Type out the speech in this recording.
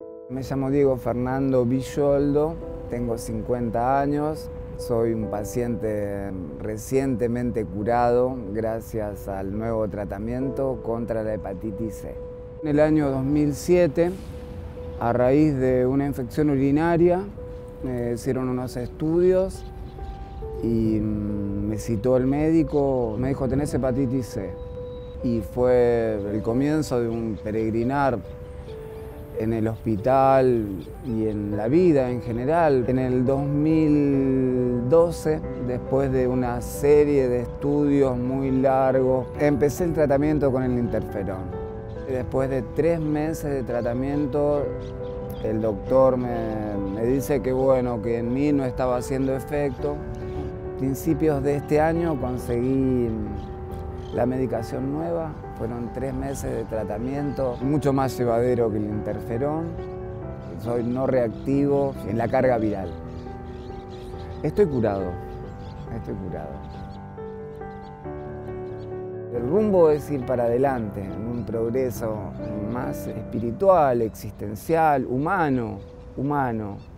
Me llamo Diego Fernando Villoldo, tengo 50 años, soy un paciente recientemente curado gracias al nuevo tratamiento contra la hepatitis C. En el año 2007, a raíz de una infección urinaria, me hicieron unos estudios y me citó el médico, me dijo: tenés hepatitis C. Y fue el comienzo de un peregrinar en el hospital y en la vida en general. En el 2012, después de una serie de estudios muy largos, empecé el tratamiento con el interferón. Después de 3 meses de tratamiento, el doctor me dice que bueno, que en mí no estaba haciendo efecto. A principios de este año conseguí la medicación nueva. Fueron 3 meses de tratamiento, mucho más llevadero que el interferón. Soy no reactivo en la carga viral. Estoy curado, estoy curado. El rumbo es ir para adelante, en un progreso más espiritual, existencial, humano.